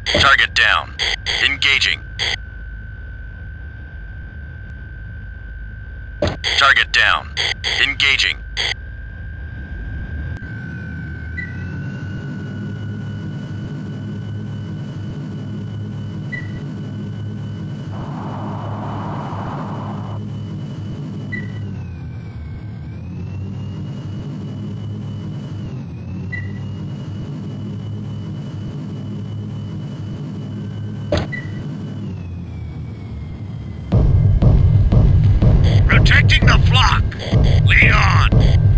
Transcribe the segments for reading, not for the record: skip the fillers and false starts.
Target down. Engaging. Target down. Engaging. Protecting the flock. Lead on.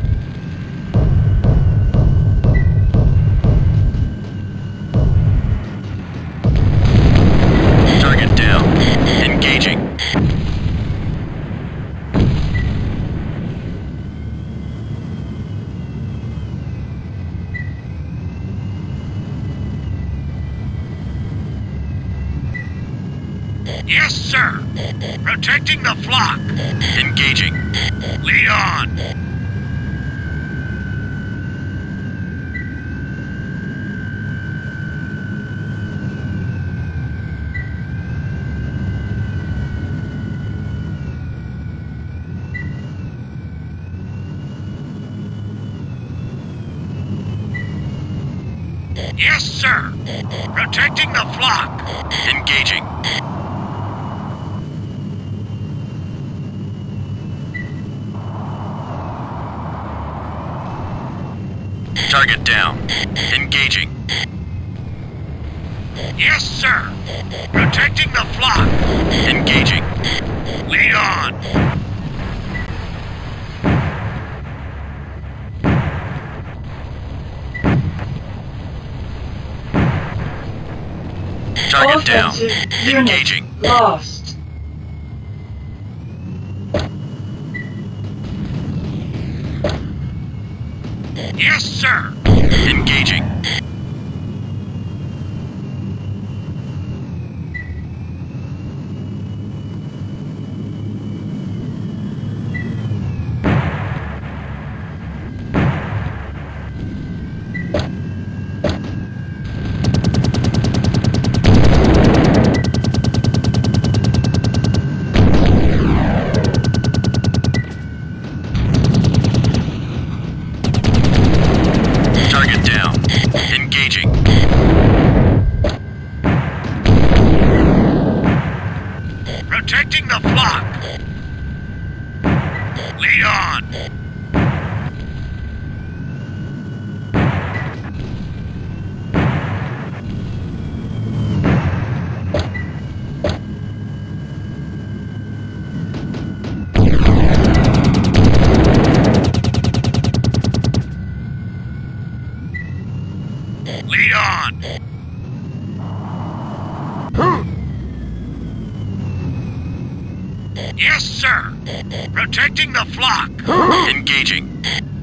Target down. Engaging. Yes, sir. Protecting the flock. Engaging. Lead on. Yes, sir. Protecting the flock. Engaging. Target down. Engaging. Yes, sir. Protecting the flock. Engaging. Lead on. Target down. Offensive unit Engaging. lost. Yes, sir. Engaging. Target down. Engaging. Protecting the flock. Lead on. Lead on. Yes, sir. Protecting the flock. Engaging.